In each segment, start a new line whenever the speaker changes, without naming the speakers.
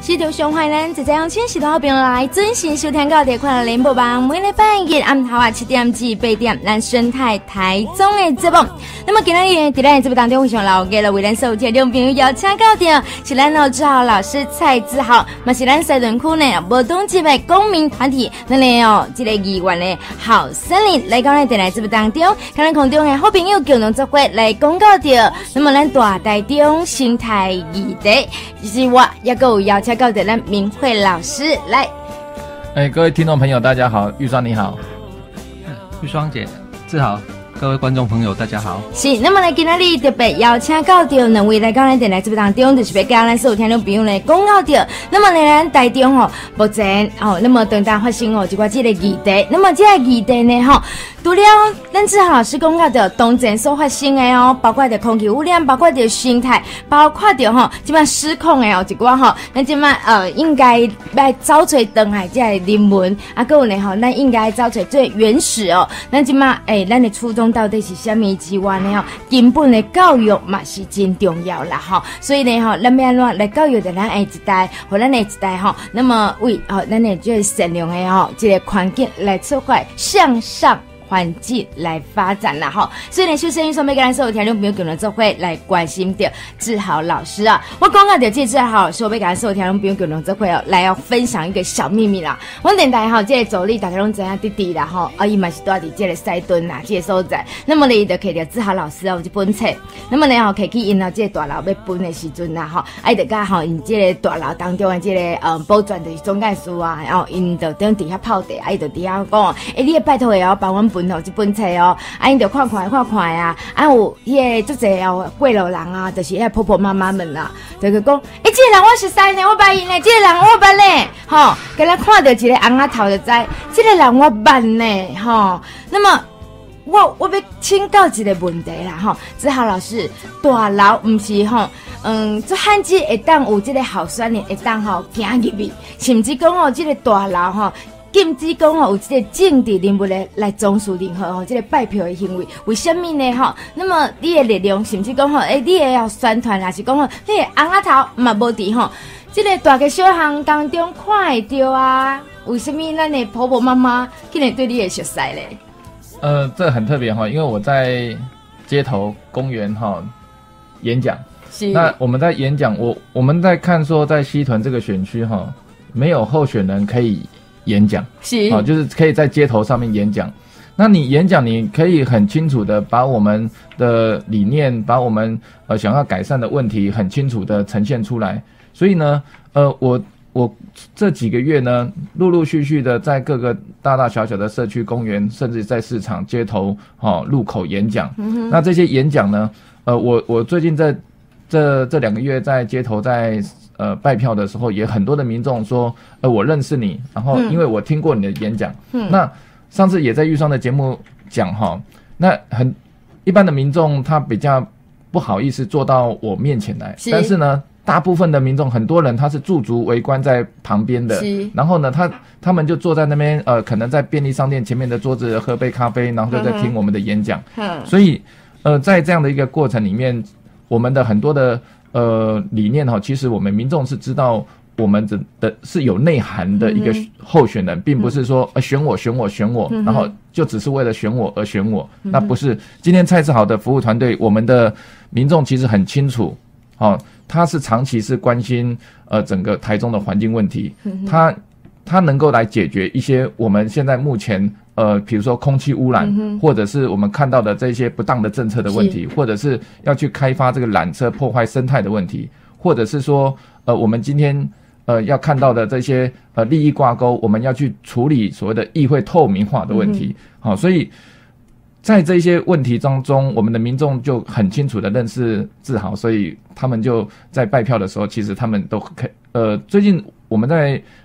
是条上海人，就这样请许多好朋友来准时收听到的快乐联播网，每礼拜日暗头7点至8点，咱生态台中的节目。那么今天在咱节目当中，非常老嘅了，为咱所有听众朋友邀请到的是咱志豪老师蔡志豪，嘛是咱西屯区呢无党籍的公民团体，咱呢这个议员的好森林来到咱电台节目当中，跟咱空中的好朋友共同做伙来讲到的，那么咱大台中生态议题，就是我也有邀请到的咱明慧老师来。
各位听众朋友大家好，玉霜你好。
玉霜姐志豪，各位观众朋友大家好。
是，那么呢今日特别邀请到的两位来到咱电台节目当中，就是要跟咱所有听众朋友来讲到的。那么呢咱台中目前那么等待发生一寡这个议题，那么这个议题呢除了咱志豪老师讲到的当前所发生的包括的空气污染，包括的生态，包括的即摆失控的一寡咱即摆应该来找找回来这个人文，还有呢咱应该找找最原始咱即摆咱的初衷到底是什么之外呢根本的教育嘛是真重要啦所以呢咱要安怎来教育的咱下一代和咱下一代那么为咱的这个善良的这个环境来出发向上环境来发展啦所以呢，秀生预算要跟咱所有听众朋友共同做伙来关心到志豪老师啊。我讲到这志豪老师，我要跟咱所有听众朋友共同做伙来分享一个小秘密啦。我电台这个助理大家拢知影弟弟啦伊嘛是住伫这个西屯啦这个所在。那么呢，就摕着志豪老师这本册，那么呢摕去因这个大楼要分的时阵啦就甲因这个大楼当中的这个保全就是总干事啊，然后因就等底下泡茶，就底下讲你拜托也要帮阮分这本册因就看看啊，有迄个足侪过路人啊，就是迄婆婆妈妈们啦，就讲这个人我熟悉呢，我捌伊呢，这个人我捌呢，跟咱看到一个红仔头就知，这个人我捌呢，那么我要请教一个问题啦志豪老师，大楼不是做汉字会当有这个候选人会当行入去，甚至讲这个大楼禁止讲有这个政治人物来从事任何这个拜票的行为，为什么呢那么你的力量，甚至讲你的宣传，还是讲你的红仔头嘛无伫这个大个小巷当中看会到啊？为什么咱的婆婆妈妈竟然对你的熟悉嘞？
这很特别因为我在街头公园演讲。是。那我们在演讲，我们在看说在西屯这个选区没有候选人可以演讲，是就是可以在街头上面演讲。那你演讲，你可以很清楚的把我们的理念，把我们想要改善的问题很清楚的呈现出来。所以呢，我这几个月呢，陆陆续续的在各个大大小小的社区公园，甚至在市场街头路口演讲。那这些演讲呢，我最近在这2个月在街头在拜票的时候，也很多的民众说我认识你，然后因为我听过你的演讲。那上次也在玉霜的节目讲那一般的民众他比较不好意思坐到我面前来，但是呢大部分的民众，很多人他是驻足围观在旁边的，然后呢他们就坐在那边可能在便利商店前面的桌子喝杯咖啡，然后就在听我们的演讲。所以在这样的一个过程里面，我们的很多的理念其实我们民众是知道我们的是有内涵的一个候选人，并不是说选我，然后就只是为了选我而选我。那不是。今天蔡志豪的服务团队，我们的民众其实很清楚他是长期是关心整个台中的环境问题，他能够来解决一些我们现在目前比如说空气污染，或者是我们看到的这些不当的政策的问题，或者是要去开发这个缆车破坏生态的问题，或者是说我们今天要看到的这些利益挂钩，我们要去处理所谓的议会透明化的问题。所以在这些问题当中，我们的民众就很清楚的认识志豪，所以他们就在拜票的时候，其实他们都最近我们在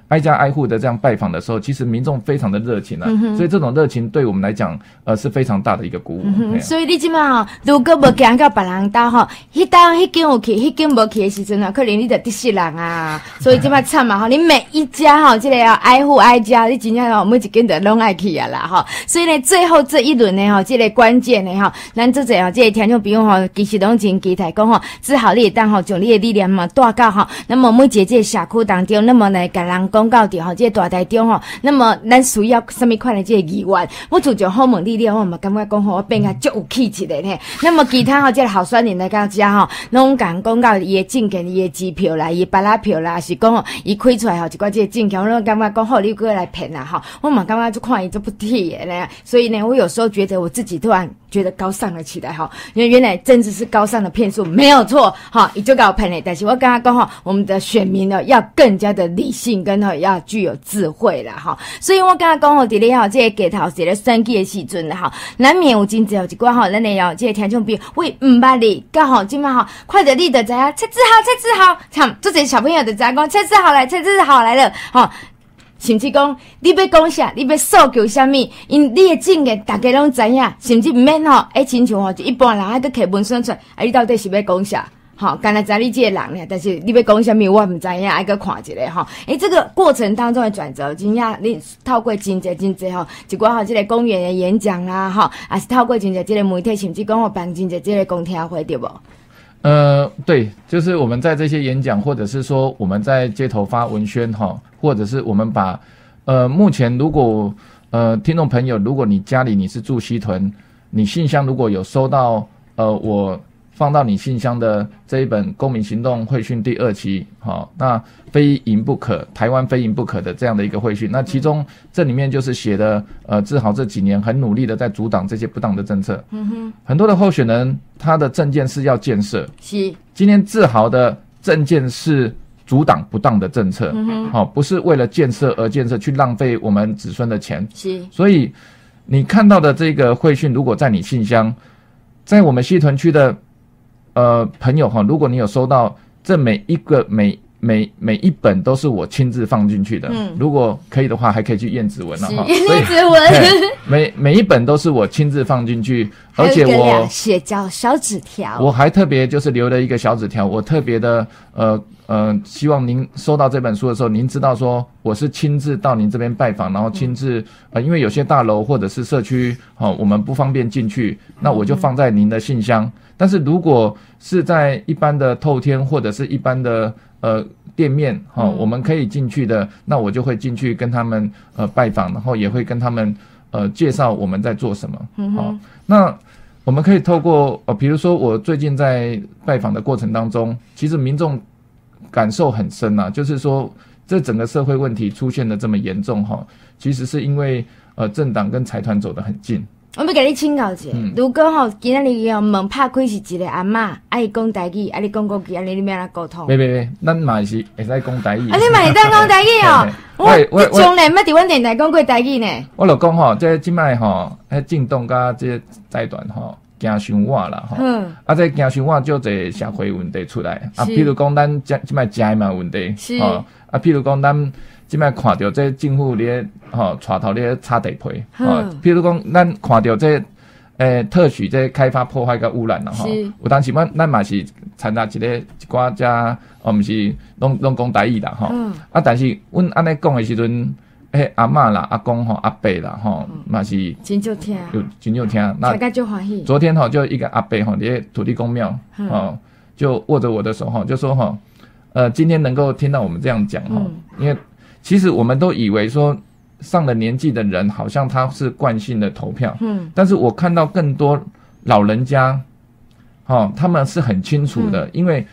挨家挨户的这样拜访的时候，其实民众非常的热情啊，所以这种热情对我们来讲，是非常大的一个鼓舞。
所以你即马吼，如果无行到别人家吼，迄间有去，迄间无去的时阵啊，可能你就得失人啊。所以即马惨嘛吼，你每一家吼，这个要挨户挨家，你真正吼每一间都拢爱去啊啦吼。所以呢，最后这一轮呢吼，这个关键呢吼，咱做者吼，这个听众朋友吼，其实拢真期待讲吼，至少你会当吼，将你的力量嘛带到吼，那么每一个这个社区当中，那么来甲人讲到着吼，这个大台中吼，那么咱需要什么款的这个议员，我自从好问你了，我嘛感觉讲吼，我变啊足有气质的呢。那么其他吼，这个候选人来到遮吼，拢讲到伊的证件、伊的支票啦、伊巴拉票啦，是讲吼，伊开出来吼一寡这个证件，我拢感觉讲好，你过来骗啦吼，我嘛感觉就看伊就不替的呢。所以呢，我有时候觉得我自己突然觉得高尚了起来哈，因为原来政治是高尚的骗术，没有错哈，伊就搞骗的。但是我刚刚讲哈，我们的选民呢要更加的理性，跟要具有智慧啦哈。所以我刚刚讲吼，伫咧吼这个街头这个选举的时阵啦哈，难免有真侪有一寡吼，咱的这个听众朋友为毋捌你，刚好今晚吼，看着你就知影，蔡志豪，참，做这小朋友就知影讲蔡志豪来了哈。甚至讲，你要讲啥，你要诉求啥物，因你的证件大家拢知影，甚至毋免吼，亲像吼，就一般人还搁摕文宣出来，你到底是要讲啥？好，干那知你这个人呢，但是你要讲啥物，我毋知影，还搁看一下吼。这个过程当中的转折，真正你透过真侪吼，一寡吼这个公园的演讲啦，吼，还是透过真侪这个媒体，甚至讲吼办真侪这个公听会，对无？
对，就是我们在这些演讲，或者是说我们在街头发文宣哈，或者是我们把目前如果听众朋友，如果你家里你是住西屯，你信箱如果有收到我放到你信箱的这一本公民行动会讯第2期，好，那非赢不可，台湾非赢不可的这样的一个会讯，那其中这里面就是写的志豪这几年很努力的在阻挡这些不当的政策，很多的候选人他的政见是要建设，是，今天志豪的政见是阻挡不当的政策，好，不是为了建设而建设，去浪费我们子孙的钱，是，所以你看到的这个会讯，如果在你信箱，在我们西屯区的朋友哈，如果你有收到，这每一本都是我亲自放进去的。如果可以的话，还可以去验指纹了哈。
验指纹，
每一本都是我亲自放进去，而且我
写小纸条，
我还特别就是留了一个小纸条，我特别的希望您收到这本书的时候，您知道说我是亲自到您这边拜访，然后亲自因为有些大楼或者是社区我们不方便进去，那我就放在您的信箱。但是如果是在一般的透天或者是一般的店面我们可以进去的，那我就会进去跟他们拜访，然后也会跟他们介绍我们在做什么。那我们可以透过比如说我最近在拜访的过程当中，其实民众感受很深啊，就是说这整个社会问题出现的这么严重其实是因为政党跟财团走得很近。
我要给你请教一下，如果今天你门拍开是一个阿嬷，伊讲台语，你讲国语，你要安怎沟通？
别，咱嘛是会使讲台语。
你嘛会当讲台语我从来没伫阮电台讲过台语呢。
我就讲这即摆震动甲这阶段行伤晚啦这行伤晚就这社会问题出来譬如讲咱即摆食的嘛问题譬如讲咱即摆看到这政府咧带头咧擦地皮譬如讲咱看到这特许这开发破坏甲污染啦有当时咱嘛是参加一寡遮毋是拢讲台语啦但是阮安尼讲的时阵阿嬷啦、阿公阿伯啦嘛是
真就听，
真就听。那
大家就欢喜。
昨天就一个阿伯在土地公庙就握着我的手就说今天能够听到我们这样讲因为其实我们都以为说上了年纪的人好像他是惯性的投票，但是我看到更多老人家他们是很清楚的，因为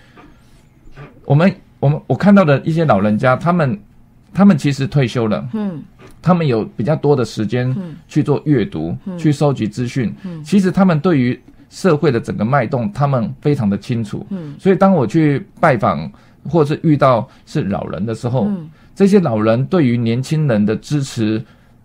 我看到的一些老人家他们其实退休了，他们有比较多的时间去做阅读，去收集资讯，其实他们对于社会的整个脉动他们非常的清楚，所以当我去拜访或者是遇到是老人的时候，这些老人对于年轻人的支持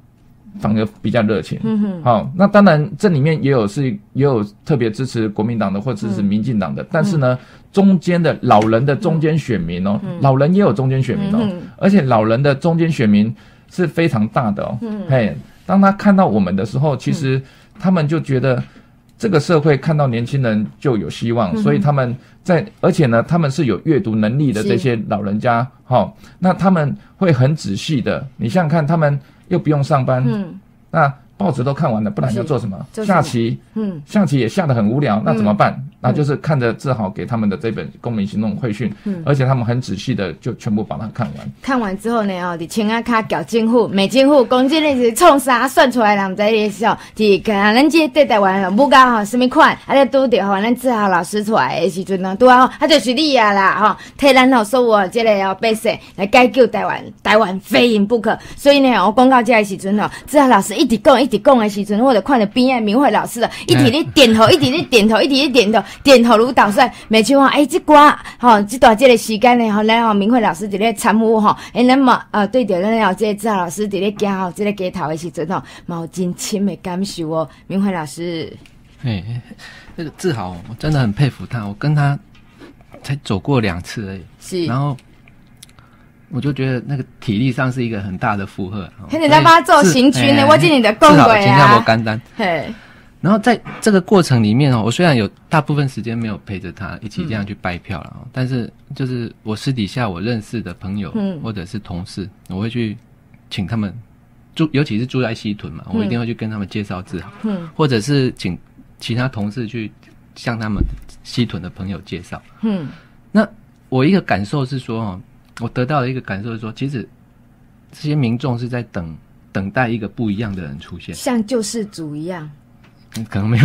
反而比较热情。好，那当然这里面也有特别支持国民党的或支持民进党的，但是呢，中间的老人的中间选民哦，老人也有中间选民哦，而且老人的中间选民是非常大的哦。嘿，当他看到我们的时候，其实他们就觉得这个社会看到年轻人就有希望，所以他们而且呢，他们是有阅读能力的这些老人家，那他们会很仔细的，你想想看，他们又不用上班，那报纸都看完了，不然要做什么？下棋，象棋也下得很无聊，那怎么办？那就是看着志豪给他们的这本《公民行动会训》，而且他们很仔细的就全部把它看完。
看完之后呢，伫青仔卡缴政府、美政府，讲真的是创啥算出来人唔知的时候，伫看咱这对台湾不搞什么款，啊，拄着咱志豪老师出来的时阵呢，拄啊，就是你啊啦，替咱所有这个百姓来解救台湾非赢不可。所以呢，我讲到这个时阵志豪老师一直讲的时阵，我就看到边的明慧老师一直咧点头，一直咧点头，一直咧点头。点头如捣蒜，每句话这歌这段这个时间呢，咱明慧老师伫咧参悟咱嘛对着咱这志豪老师伫咧行这个街头的时阵嘛有真深的感受哦。明慧老师，
那个志豪，我真的很佩服他，我跟他才走过2次而已，是，然后我就觉得那个体力上是一个很大的负荷。
现在在帮他做行军呢，我今年的讲过啊，
新加坡干单，然后在这个过程里面我虽然有大部分时间没有陪着他一起这样去拜票了，但是就是我私底下我认识的朋友或者是同事，我会去请他们尤其是住在西屯嘛，我一定会去跟他们介绍志豪，或者是请其他同事去向他们西屯的朋友介绍。那我一个感受是说我得到的一个感受是说，其实这些民众是在等待一个不一样的人出现，
像救世主一样。
可能没有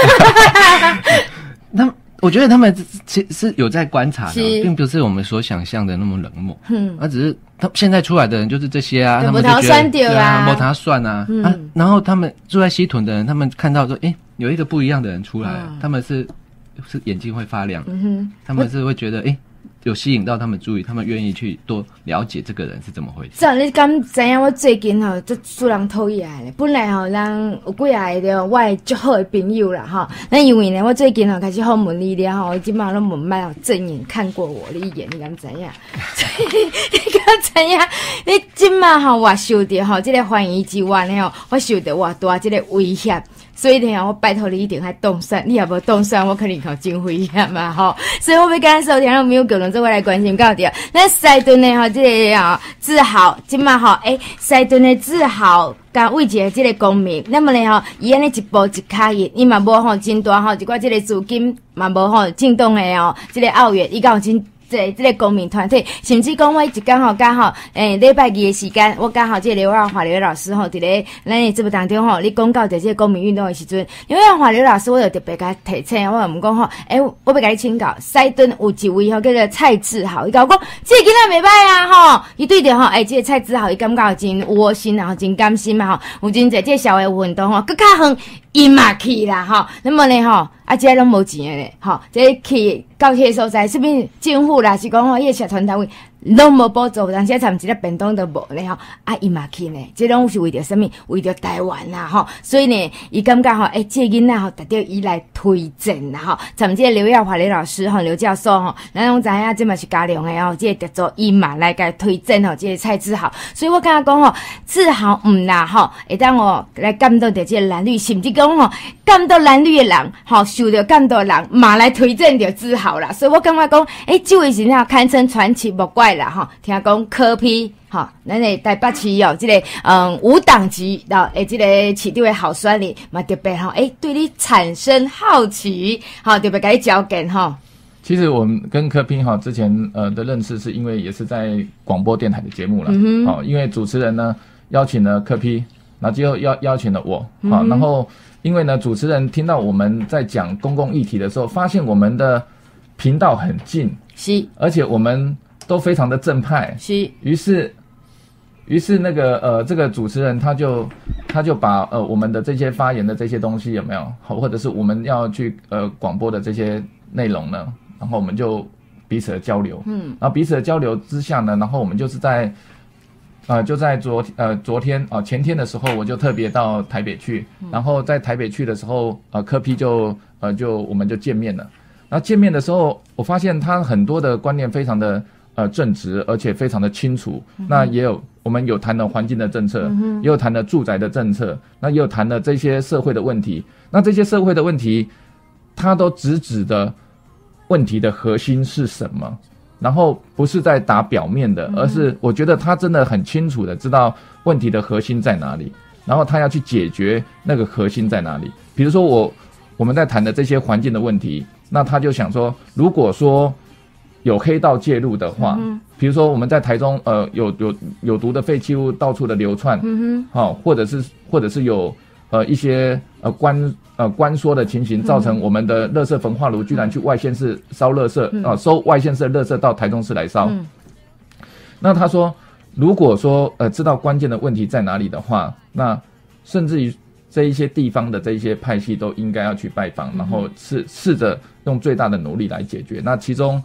我觉得他们其实是有在观察的，并不是我们所想象的那么冷漠。只是他现在出来的人就是这些啊，他们就觉得对啊，没他算啊。然后他们住在西屯的人，他们看到说，有一个不一样的人出来了，他们是眼睛会发亮，他们是会觉得有吸引到他们注意，他们愿意去多了解这个人是怎么回事。
这样你敢知影？我最近这主人讨厌咧，本来人有几下的我的足好的朋友啦那因为呢，我最近开始访问你了我今嘛都问麦正眼看过我的一眼，你敢知影？你敢知影？你今嘛我受到这个怀疑之外呢我受到偌大这个威胁。所以呢，我拜托你一定要动算，你也无动算，我肯定真危险嘛所以我要跟咱收听没有可能做我来关心到底。咱西屯的这个志豪，今嘛西屯的志豪甲为一个这个公民，那么呢伊安尼一步一脚印，伊嘛无真大一寡这个资金嘛无震动的这个澳元，伊敢有真。这个公民团体，甚至讲我一刚好礼拜二的时间，我刚好这个刘耀华刘老师伫咧咱的节目当中你讲到这个公民运动的时阵，刘耀华刘老师我就特别甲提醒，我唔讲我要甲你请教，西屯有一位叫做蔡志豪，伊甲我讲这个囡仔袂歹啊伊对着这个蔡志豪伊感觉真窝心啊，真甘心啊有真侪这社会运动更较远。伊嘛去啦那么呢这拢无钱的咧这去到迄个所在，是不政府啦是讲迄个社团单位拢无补助，但是参一个便当都无咧伊嘛去呢，这拢是为着什么？为着台湾啦所以呢，伊感觉这个囡仔值得伊来推荐啦咱这刘耀华刘老师刘教授咱拢知影这嘛是嘉良的这个叫做伊嘛来甲推荐这个蔡志豪，所以我感觉讲志豪啦会当来感动着这个蓝绿，甚至讲感动蓝绿的人受到感动的人嘛来推荐着志豪啦，所以我感觉讲这位是堪称传奇莫怪啦听讲柯 P 咱的台北市这个无党籍这个市长的候选人嘛特别对你产生好奇特别甲你交件
其实我们跟柯 P 之前的认识是因为也是在广播电台的节目啦因为主持人呢邀请了柯 P， 然后最后邀请了我然后因为呢主持人听到我们在讲公共议题的时候，发现我们的频道很近，
是，
而且我们都非常的正派，
是，
于是那个这个主持人他就把我们的这些发言的这些东西有没有或者是我们要去广播的这些内容呢，然后我们就彼此的交流，然后彼此的交流之下呢，然后我们就是在就在昨天前天的时候，我就特别到台北去，然后在台北去的时候，柯 P 我们就见面了。然后见面的时候，我发现他很多的观念非常的正直，而且非常的清楚。那我们有谈了环境的政策，也有谈了住宅的政策，那也有谈了这些社会的问题。那这些社会的问题，他都直指的问题的核心是什么？然后不是在打表面的，而是我觉得他真的很清楚的知道问题的核心在哪里，然后他要去解决那个核心在哪里。比如说我们在谈的这些环境的问题，那他就想说，如果说有黑道介入的话，比如说我们在台中有毒的废弃物到处的流窜，或者是有一些关缩的情形，造成我们的垃圾焚化炉居然去外县市烧垃圾，收外县市的垃圾到台中市来烧。那他说，如果说知道关键的问题在哪里的话，那甚至于这一些地方的这一些派系都应该要去拜访，然后试着用最大的努力来解决。那其中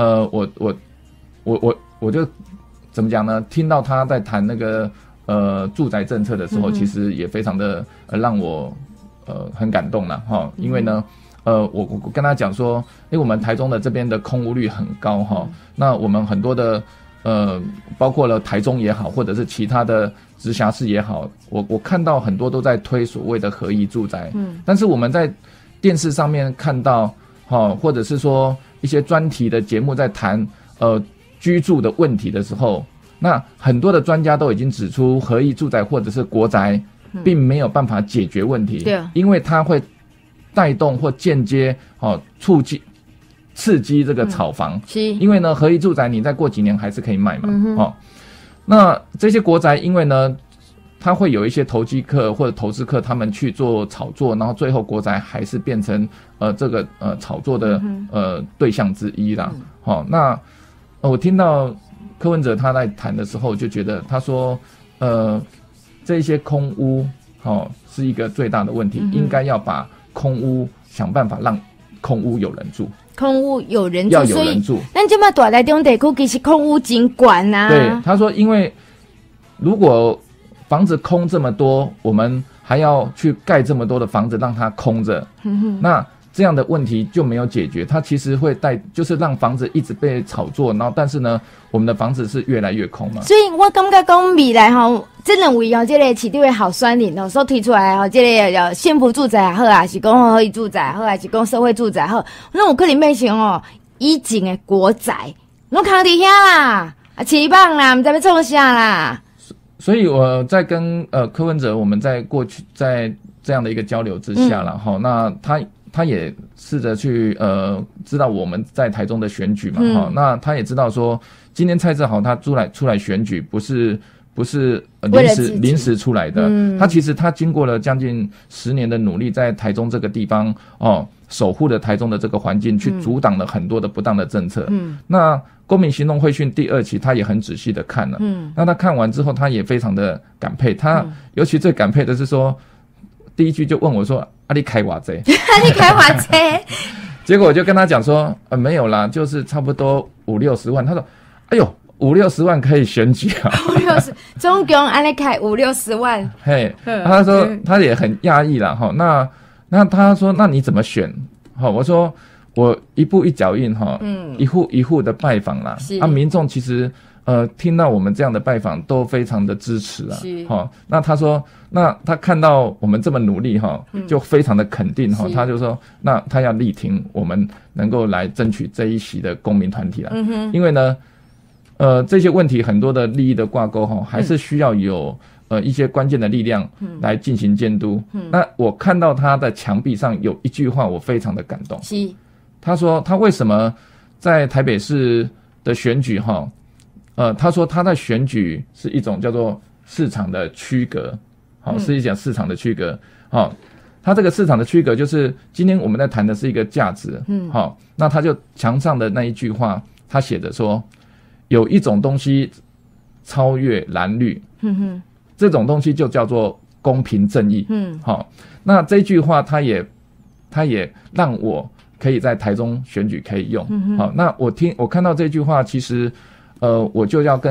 我就怎么讲呢？听到他在谈那个住宅政策的时候，其实也非常的让我很感动啦齁，因为呢我跟他讲说，我们台中的这边的空屋率很高齁，那我们很多的包括了台中也好，或者是其他的直辖市也好，我看到很多都在推所谓的合宜住宅，但是我们在电视上面看到或者是说一些专题的节目在谈居住的问题的时候，那很多的专家都已经指出，合宜住宅或者是国宅并没有办法解决问题，因为它会带动或间接刺激这个炒房，因为呢合宜住宅你再过几年还是可以卖嘛，那这些国宅因为呢它会有一些投机客或者投资客他们去做炒作，然后最后国宅还是变成这个炒作的对象之一啦。那我听到柯文哲他在谈的时候，就觉得他说这一些空屋是一个最大的问题，应该要把空屋想办法让空屋有人住。
空屋有人住，
要有人住。
那这么大台中地区其实空屋真管啊。
对，他说，因为如果房子空这么多，我们还要去盖这么多的房子让它空着，那这样的问题就没有解决。它其实会就是让房子一直被炒作，然后但是呢，我们的房子是越来越空嘛。
所以我感觉讲未来真认为这个市场的候选人所提出来这个幸福住宅也好啊，是讲合宜住宅也好，还是讲社会住宅也好，那有可能变成以前的国宅，拢扛伫遐啦，起棒啦，唔知要创啥啦。
所以我在跟柯文哲，我们在过去在这样的一个交流之下啦，那他也试着去知道我们在台中的选举嘛，那他也知道说今天蔡志豪他出来选举不是临时出来的，他其实他经过了将近10年的努力，在台中这个地方守护了台中的这个环境，去阻挡了很多的不当的政策。那公民行动会训第2期他也很仔细的看了，那他看完之后他也非常的感佩，他尤其最感佩的是说第一句就问我说你开偌济
你开偌济
结果我就跟他讲说没有啦，就是差不多50-60万。他说哎呦50-60万可以选举啊
，50总共安尼开50-60万。
嘿，他说他也很讶异啦那他说那你怎么选？我说我一步一脚印一户一户的拜访啦。民众其实听到我们这样的拜访都非常的支持啊。那他说那他看到我们这么努力就非常的肯定他就说那他要力挺我们能够来争取这一席的公民团体啦。因为呢这些问题很多的利益的挂钩还是需要有一些关键的力量来进行监督。那我看到他的墙壁上有一句话我非常的感动，他说他为什么在台北市的选举他说他在选举是一种叫做市场的区隔，是一种市场的区隔。他这个市场的区隔就是今天我们在谈的是一个价值。那他就墙上的那一句话他写着说有一种东西超越蓝绿，这种东西就叫做公平正义。那这句话他也让我可以在台中选举可以用。那我看到这句话，其实我就要跟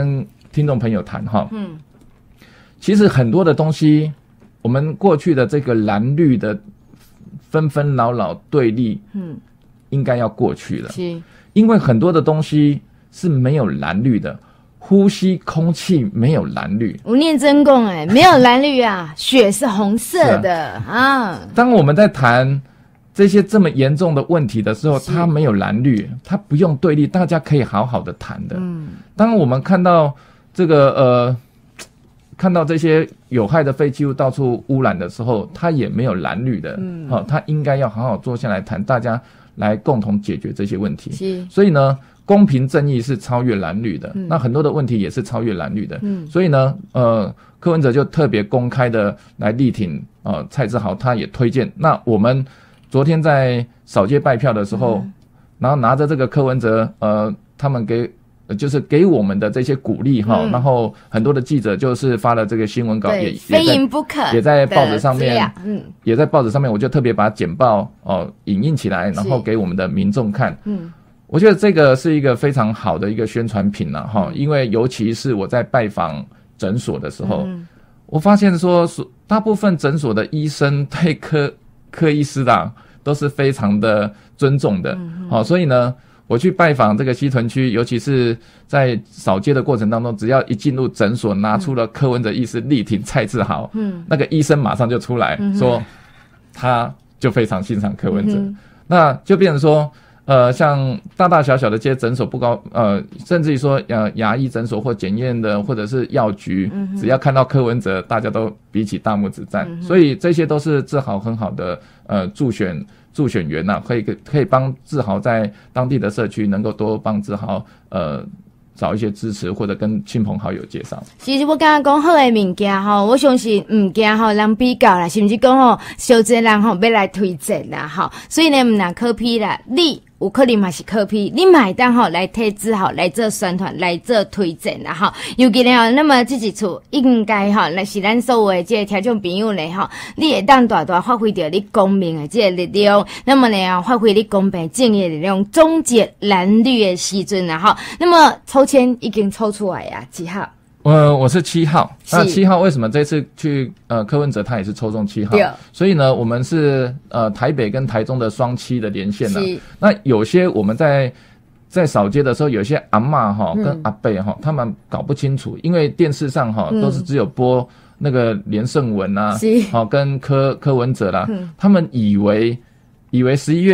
听众朋友谈哈。其实很多的东西，我们过去的这个蓝绿的纷纷扰扰对立，应该要过去了。是，因为很多的东西是没有蓝绿的，呼吸空气没有蓝绿。
吴念真讲没有蓝绿啊，血是红色的啊。
当我们在谈这些这么严重的问题的时候，它没有蓝绿，它不用对立，大家可以好好的谈的。当我们看到这个看到这些有害的废弃物到处污染的时候，它也没有蓝绿的。它应该要好好坐下来谈，大家来共同解决这些问题。所以呢，公平正义是超越蓝绿的，那很多的问题也是超越蓝绿的。所以呢，柯文哲就特别公开的来力挺蔡志豪，他也推荐。那我们昨天在扫街拜票的时候，然后拿着这个柯文哲他们就是给我们的这些鼓励然后很多的记者就是发了这个新闻稿，
非赢不可，
也在报纸上面，也在报纸上面，我就特别把简报影印起来，然后给我们的民众看。我觉得这个是一个非常好的一个宣传品因为尤其是我在拜访诊所的时候，我发现说大部分诊所的医生对柯医师都是非常的尊重的。所以呢，我去拜访这个西屯区，尤其是在扫街的过程当中，只要一进入诊所，拿出了柯文哲医师力挺蔡志豪，那个医生马上就出来说，他就非常欣赏柯文哲。那就变成说，像大大小小的这些诊所甚至于说牙医诊所或检验的或者是药局，只要看到柯文哲，大家都比起大拇指赞。所以这些都是志豪很好的助选员可以帮志豪在当地的社区能够多帮志豪找一些支持，或者跟亲朋好友介绍。
其实我刚刚讲好的物件我相信物件人比较啦，甚至讲小济人要来推荐啦所以呢唔难可批啦，你有可能嘛是可批，你买单来替志豪来做宣传，来做推荐啦尤其呢那么这一次应该那是咱所有的这个听众朋友呢你会当大大发挥到你公民的这个力量，那么呢发挥你公平正义的力量，终结蓝绿的时阵啦那么抽签已经抽出来呀，几号？
我是7号。那7号为什么这次去柯文哲他也是抽中7号？所以呢，我们是台北跟台中的双7的连线了。那有些我们在扫街的时候，有些阿嬷跟阿伯他们搞不清楚，因为电视上都是只有播那个连胜文跟柯文哲啦，他们以为11月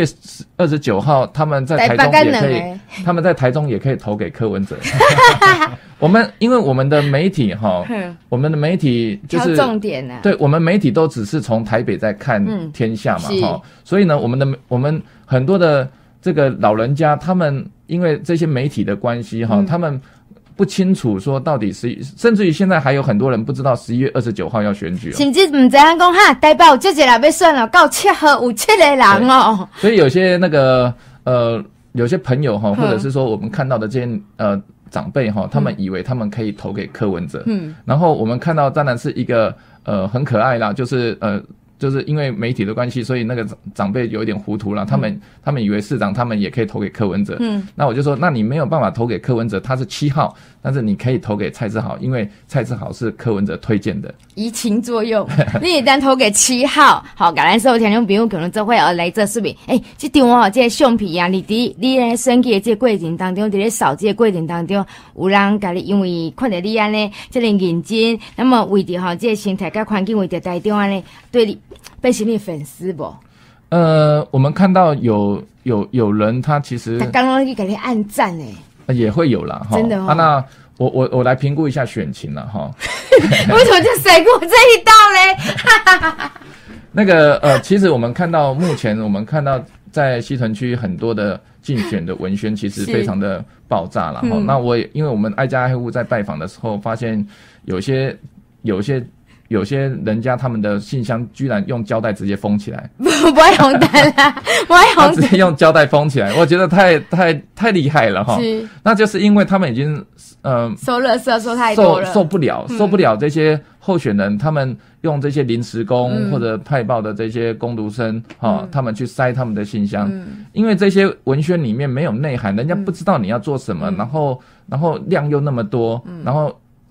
29号他们在台中也可以，他们在台中也可以投给柯文哲。因为我们的媒体我们的媒体就是
重点
对，我们媒体都只是从台北在看天下嘛所以呢，我们很多的这个老人家，他们因为这些媒体的关系他们不清楚说到底甚至于现在还有很多人不知道11月29号要选举
甚至不知道说台北有这个人要选了，到7号有7个人
所以有些那个有些朋友或者是说我们看到的这些长辈他们以为他们可以投给柯文哲然后我们看到当然是一个很可爱啦，就是因为媒体的关系，所以那个长辈有一点糊涂了，他们以为市长他们也可以投给柯文哲那我就说，那你没有办法投给柯文哲，他是7号，但是你可以投给蔡志豪，因为蔡志豪是柯文哲推荐的，
移情作用你一旦投给7号好，感恩所有听众朋友可能做会来这视频这张这个相片你在选举的这个过程当中，在扫这个过程当中，有人给你因为看到你安尼这个认真，那么为着这个生态跟环境，为着台中安尼对你变成你粉丝不？
我们看到有人他其实
刚刚去给你按赞
也会有啦
真的
那我来评估一下选情啦
为什么就甩过这一道嘞？
那个其实我们看到目前我们看到在西屯区很多的竞选的文宣其实非常的爆炸啦那因为我们挨家挨户在拜访的时候，发现有些人家他们的信箱居然用胶带直接封起来，
不爱红单啦，不爱红单，
直接用胶带封起来，我觉得太厉害了那就是因为他们已经
收垃圾收太多了，
受不了这些候选人，他们用这些临时工或者派报的这些工读生他们去塞他们的信箱因为这些文宣里面没有内涵，人家不知道你要做什么然后量又那么多然后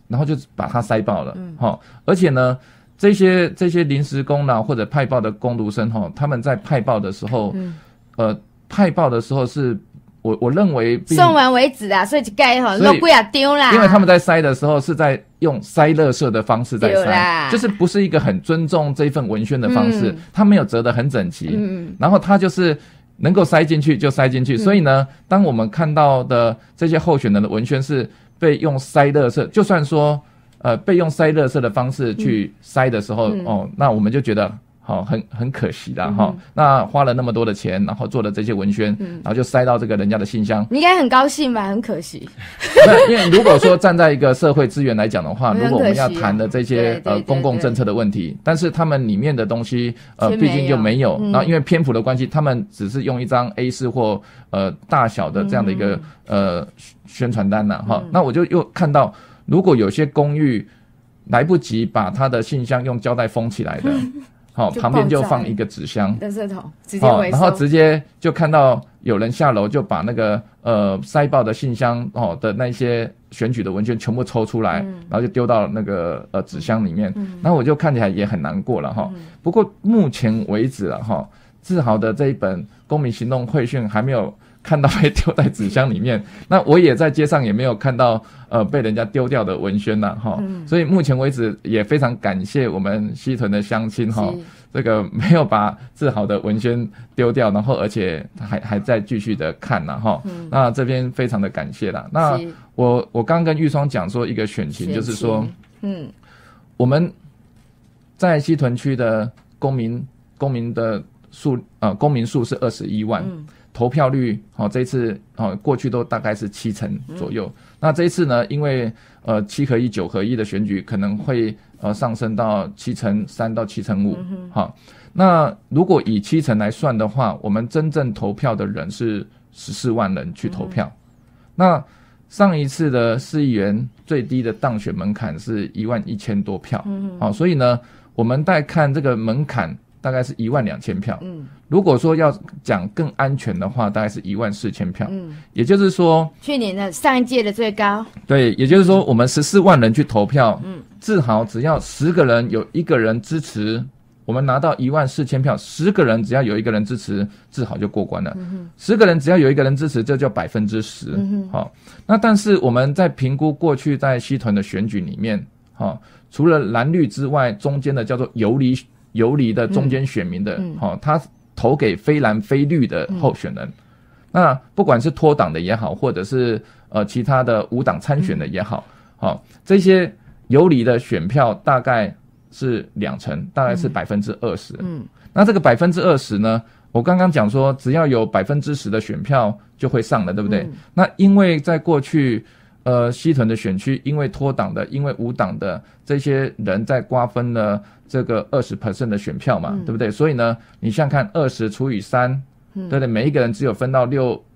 然后就把它塞爆了，而且呢，这些临时工啦或者派报的工读生他们在派报的时候，派报的时候是我认为
送完为止啊，所以就该漏几啊丢啦。
因为他们在塞的时候是在用塞垃圾的方式在塞，就是不是一个很尊重这份文宣的方式，他没有折得很整齐，然后他就是能够塞进去就塞进去，所以呢，当我们看到的这些候选人的文宣是被用塞垃圾，就算说被用塞垃圾的方式去塞的时候，那我们就觉得很可惜啦，那花了那么多的钱，然后做了这些文宣，然后就塞到这个人家的信箱，
你应该很高兴吧？很可惜。
因为如果说站在一个社会资源来讲的话，如果我们要谈的这些公共政策的问题，但是他们里面的东西毕竟就没有，然后因为篇幅的关系，他们只是用一张 A4 或大小的这样的一个宣传单呐，那我就又看到，如果有些公寓来不及把他的信箱用胶带封起来的。旁边就放一个纸箱，
垃圾桶直接回收，
然后直接就看到有人下楼就把那个塞爆的信箱的那些选举的文件全部抽出来，然后就丢到那个纸箱里面，然后我就看起来也很难过了不过目前为止了志豪的这一本公民行动会讯还没有看到被丢在纸箱里面，那我也在街上也没有看到被人家丢掉的文宣呐所以目前为止也非常感谢我们西屯的乡亲这个没有把志豪的文宣丢掉，然后而且还在继续的看呐那这边非常的感谢啦。那我刚跟玉双讲说一个选情，就是说我们在西屯区的公民的数公民数是21万。投票率这一次过去都大概是70%左右，那这一次呢，因为7合1、9合1的选举可能会上升到3%到5%那如果以7%来算的话，我们真正投票的人是14万人去投票，那上一次的市议员最低的当选门槛是11000多票，所以呢，我们在看这个门槛大概是12000票，如果说要讲更安全的话，大概是14000票，也就是说，
去年的上一届的最高，
对，也就是说，我们14万人去投票，志豪只要10个人有1个人支持，我们拿到14000票，10个人只要有1个人支持，志豪就过关了，10个人只要有1个人支持，这叫10%，那但是我们在评估过去在西屯的选举里面，除了蓝绿之外，中间的叫做游离的中间选民的，他投给非蓝非绿的候选人，那不管是脱党的也好，或者是其他的无党参选的也好，这些游离的选票大概是20%，大概是20%。那这个20%呢，我刚刚讲说，只要有10%的选票就会上了，对不对？那因为在过去西屯的选区，因为脱党的，因为无党的这些人在瓜分了这个20% 的选票嘛，对不对？所以呢，你想看20除以3，对不对？每一个人只有分到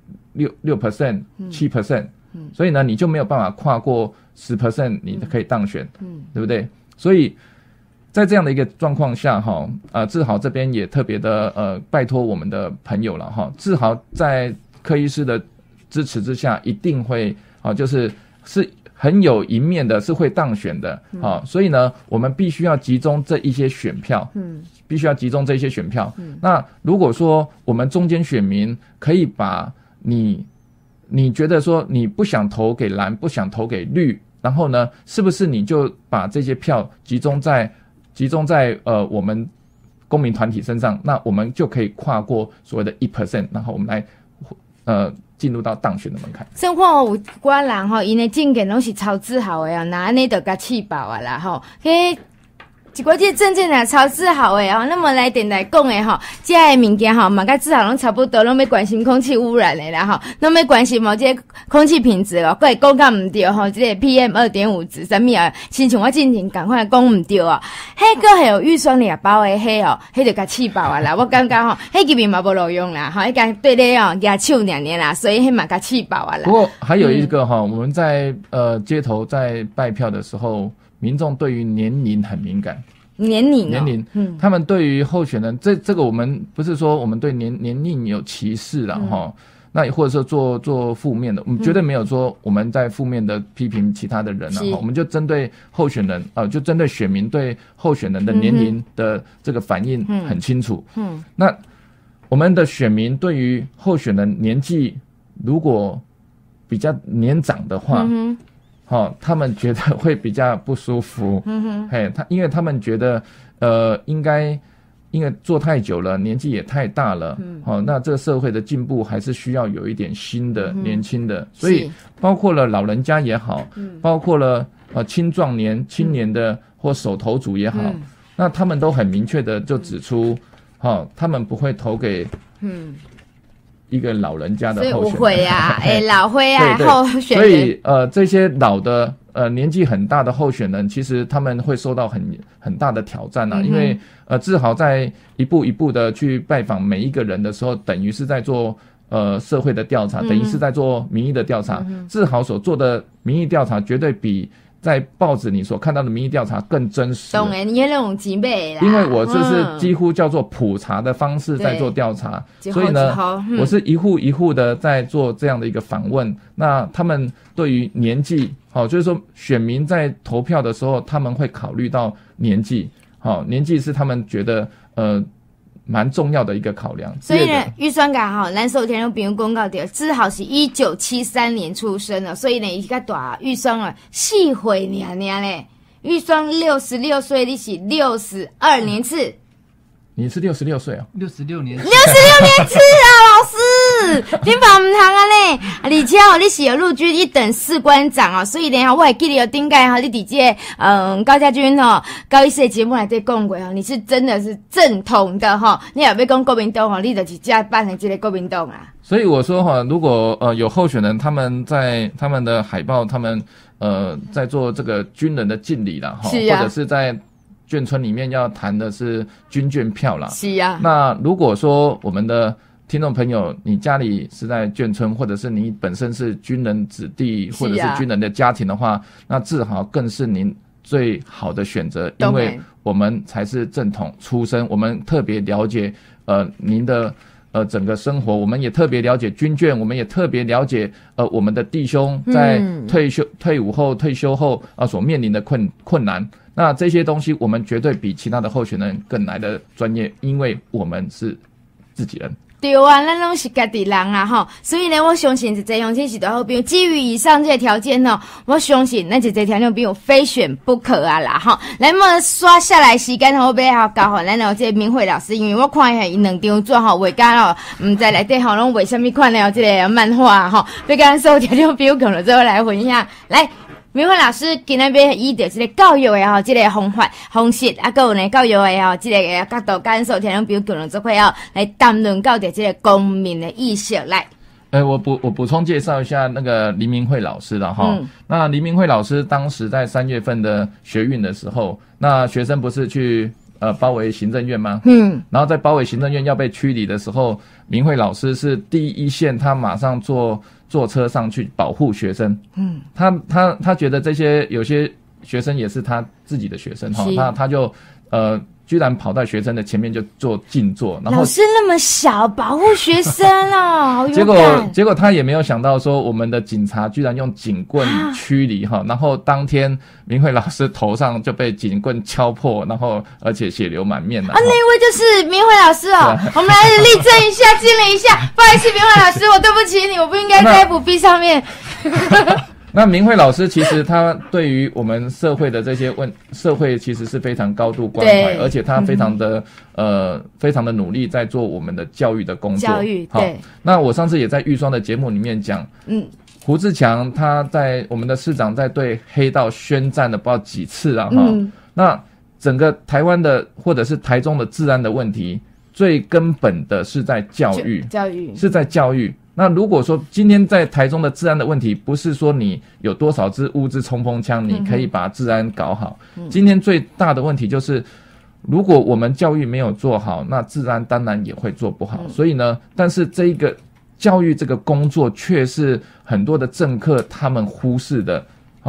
6%、7%，所以呢，你就没有办法跨过10%，你可以当选，对不对？所以在这样的一个状况下，志豪这边也特别的拜托我们的朋友了志豪在柯医师的支持之下，一定会就是很有一面的，是会当选的，所以呢，我们必须要集中这一些选票，必须要集中这些选票。那如果说我们中间选民可以把你觉得说你不想投给蓝，不想投给绿，然后呢，是不是你就把这些票集中在我们公民团体身上，那我们就可以跨过所谓的1%，然后我们来进入到当选的门槛。
生活有寡人因的证件拢是超自豪的那安尼就甲气爆啊啦一寡这证件超自豪的那么来电来讲的这个物件嘛甲自豪拢差不多，拢要关心空气污染的啦拢要关心这个空气品质还会讲甲唔对这个 PM2.5 值什么亲像我之前赶快讲唔对迄个还有预算里包的迄就甲气爆啊啦我感觉迄基本嘛无路用啦迄个对咧举手两年啦，所以迄嘛甲气爆啊啦。
不过还有一个我们在街头在拜票的时候，民众对于年龄很敏感。
年龄
他们对于候选人这个我们不是说我们对年龄有歧视啦那或者说做负面的，我们绝对没有说我们在负面的批评其他的人啊，我们就针对候选人就针对选民对候选人的年龄的这个反应很清楚。那我们的选民对于候选人年纪如果比较年长的话，他们觉得会比较不舒服。因为他们觉得因为做太久了，年纪也太大了，那这个社会的进步还是需要有一点新的、年轻的，所以包括了老人家也好，包括了青壮年、青年的或手头族也好，那他们都很明确的就指出，他们不会投给一个老人家的候选人，所以
我会啊，老会啊，候选人，
所以这些老的年纪很大的候选人，其实他们会受到很大的挑战因为志豪在一步一步的去拜访每一个人的时候，等于是在做社会的调查，等于是在做民意的调查。志豪所做的民意调查绝对比在报纸你所看到的民意调查更真实。
懂你那种几倍啦。
因为我这是几乎叫做普查的方式在做调查，所以呢，我是一户一户的在做这样的一个访问。那他们对于年纪，就是说选民在投票的时候，他们会考虑到年纪，年纪是他们觉得蛮重要的一个考量。
所以呢，预算感咱所有听众朋友公告到，志豪是1973年出生的，所以呢，伊较大预算4岁尔咧，预算66岁，你是62年次。
你是66岁啊
？66年次
啊，老师，你把唔通呢？而且你是有陆军一等士官长所以呢，我还记得顶届你伫高家军高一式的节目来对讲过你是真的是正统的你也要讲国民党你就是这办成这个国民党啊。
所以我说如果有候选人他们在他们的海报，他们在做这个军人的敬礼啦或者是在眷村里面要谈的是军眷票啦。
是啊。
那如果说我们的听众朋友，你家里是在眷村，或者是你本身是军人子弟，或者是军人的家庭的话，那志豪更是您最好的选择，因为我们才是正统出身，我们特别了解您的整个生活，我们也特别了解军眷，我们也特别了解我们的弟兄在退休后所面临的困难。那这些东西我们绝对比其他的候选人更来的专业，因为我们是自己人。
对啊，咱拢是家己人啊所以呢，我相信是这乡亲是大好朋友。基于以上这些条件我相信咱这条件朋友非选不可啊啦咱么刷下来时间我要交给咱这明慧老师，因为我看伊两张纸画家唔知内底拢画什么款的这个漫画要跟咱所有条件朋友可能之后来分享来。明慧老师今天要以着这个教育的这个方式还有呢教育的这个角度，跟所有听众朋友可能就会来谈论到的这个公民的意识来。
我补充介绍一下那个黎明慧老师了那黎明慧老师当时在3月份的学运的时候，那学生不是去包围行政院吗？然后在包围行政院要被驱离的时候，明慧老师是第一线，他马上坐车上去保护学生。他觉得这些有些学生也是他自己的学生他就居然跑到学生的前面就做静坐，然后
老师那么小保护学生好勇
敢。结果他也没有想到说我们的警察居然用警棍驱离然后当天明慧老师头上就被警棍敲破，然后而且血流满面了
那位就是明慧老师我们来立正一下，敬礼一下。不好意思，明慧老师，我对不起你，我不应该在 FB 上面。
那明慧老师其实他对于我们社会的这些社会其实是非常高度关怀，而且他非常的努力在做我们的教育的工作。
教育对。
那我上次也在玉双的节目里面讲，胡志强他在我们的市长在对黑道宣战了不知道几次那整个台湾的或者是台中的治安的问题，最根本的是在教育，是在教育。那如果说今天在台中的治安的问题，不是说你有多少支乌兹冲锋枪，你可以把治安搞好。今天最大的问题就是，如果我们教育没有做好，那治安当然也会做不好。所以呢，但是这个教育这个工作却是很多的政客他们忽视的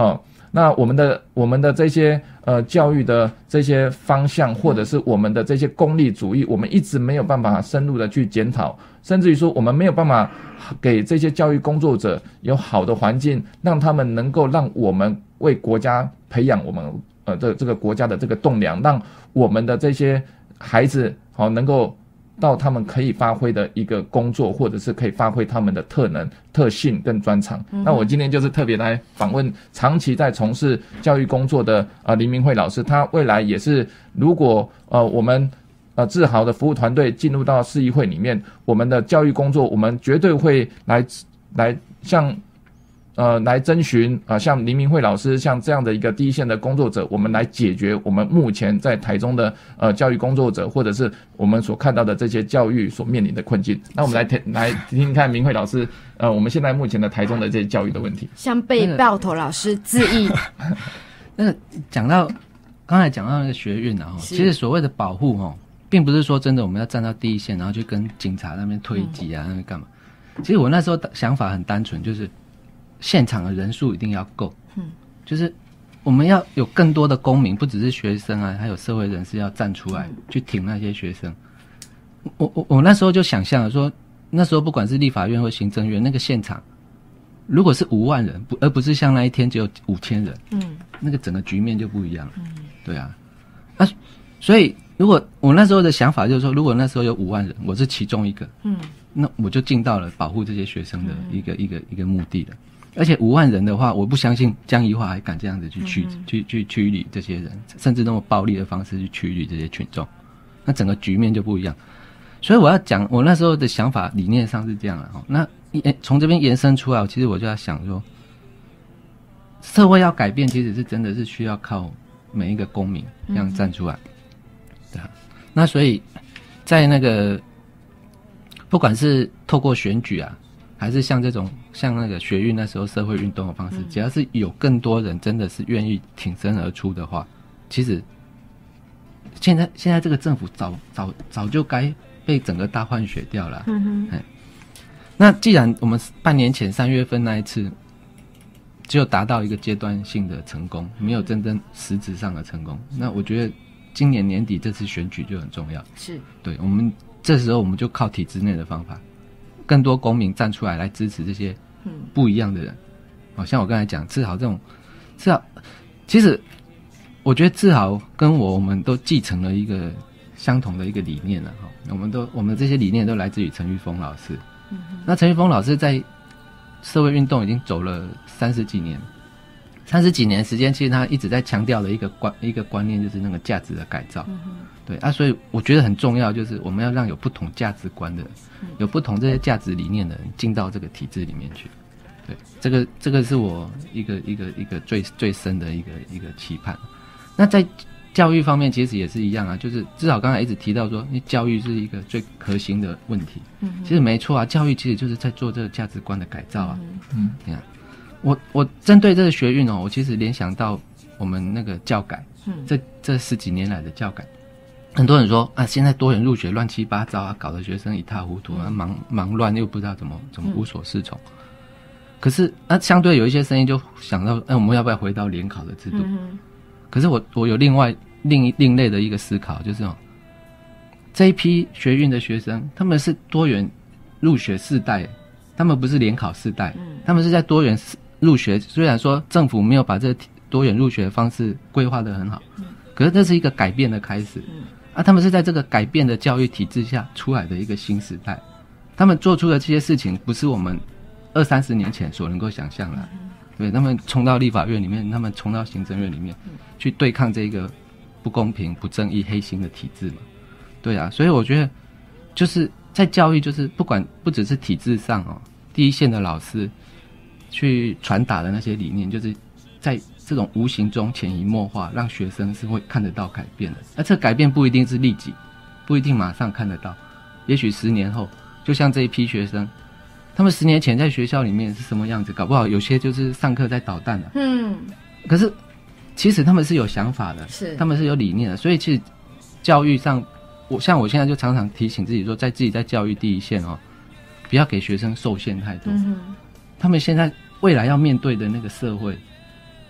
那我们的这些教育的这些方向，或者是我们的这些功利主义，我们一直没有办法深入的去检讨，甚至于说我们没有办法给这些教育工作者有好的环境，让他们能够让我们为国家培养我们这个国家的这个栋梁，让我们的这些孩子能够到他们可以发挥的一个工作，或者是可以发挥他们的特能、特性跟专长。那我今天就是特别来访问长期在从事教育工作的林明慧老师，他未来也是如果我们志豪的服务团队进入到市议会里面，我们的教育工作，我们绝对会来向来征询像林明慧老师像这样的一个第一线的工作者，我们来解决我们目前在台中的教育工作者，或者是我们所看到的这些教育所面临的困境。那我们来听听看明慧老师我们现在目前的台中的这些教育的问题。
向被爆头老师致意。
那个刚才讲到那个学运其实所谓的保护并不是说真的我们要站到第一线，然后去跟警察那边推挤那边干嘛。其实我那时候想法很单纯，就是现场的人数一定要够，就是我们要有更多的公民，不只是学生还有社会人士要站出来去挺那些学生。我那时候就想象了说，那时候不管是立法院或行政院，那个现场如果是5万人，而不是像那一天只有5000人，那个整个局面就不一样了。对啊，所以如果我那时候的想法就是说，如果那时候有5万人，我是其中一个，那我就尽到了保护这些学生的一个目的了。而且5万人的话，我不相信江宜樺还敢这样子去驱离这些人，甚至那么暴力的方式去驱离这些群众，那整个局面就不一样。所以我要讲，我那时候的想法理念上是这样的那从这边延伸出来，其实我就要想说，社会要改变，其实是真的是需要靠每一个公民这样站出来。对啊，那所以在那个不管是透过选举还是像那个学运那时候社会运动的方式，只要是有更多人真的是愿意挺身而出的话，其实现在这个政府早就该被整个大换血掉了。那既然我们半年前3月份那一次只有达到一个阶段性的成功，没有真正实质上的成功，那我觉得今年年底这次选举就很重要。是，对，我们这时候我们就靠体制内的方法，更多公民站出来支持这些不一样的人。像我刚才讲志豪这种，其实我觉得志豪跟我们都继承了一个相同的一个理念了。我们这些理念都来自于陈玉峰老师。那陈玉峰老师在社会运动已经走了30几年时间，其实他一直在强调的一个观念，就是那个价值的改造。对所以我觉得很重要，就是我们要让有不同价值观的人，有不同这些价值理念的人进到这个体制里面去。对，这个是我一个最深的一个期盼。那在教育方面其实也是一样就是至少刚才一直提到说，教育是一个最核心的问题。其实没错教育其实就是在做这个价值观的改造你看我针对这个学运我其实联想到我们那个教改，这10几年来的教改，很多人说现在多元入学乱七八糟搞得学生一塌糊涂忙乱又不知道怎么无所适从。可是相对有一些声音就想到我们要不要回到联考的制度。可是我有另类的一个思考，就是这一批学运的学生，他们是多元入学世代，他们不是联考世代，他们是在多元入学。虽然说政府没有把这多元入学的方式规划得很好，可是这是一个改变的开始他们是在这个改变的教育体制下出来的一个新时代。他们做出的这些事情不是我们20-30年前所能够想象的。对，他们冲到立法院里面，他们冲到行政院里面去对抗这个不公平、不正义、黑心的体制嘛。对所以我觉得就是在教育，就是不只是体制上第一线的老师去传达的那些理念，就是在这种无形中潜移默化，让学生是会看得到改变的。而这改变不一定是立即，不一定马上看得到，也许10年后，就像这一批学生，他们10年前在学校里面是什么样子，搞不好有些就是上课在捣蛋的可是其实他们是有想法的，他们是有理念的。所以其实教育上，我现在就常常提醒自己说，自己在教育第一线不要给学生受限太多他们现在未来要面对的那个社会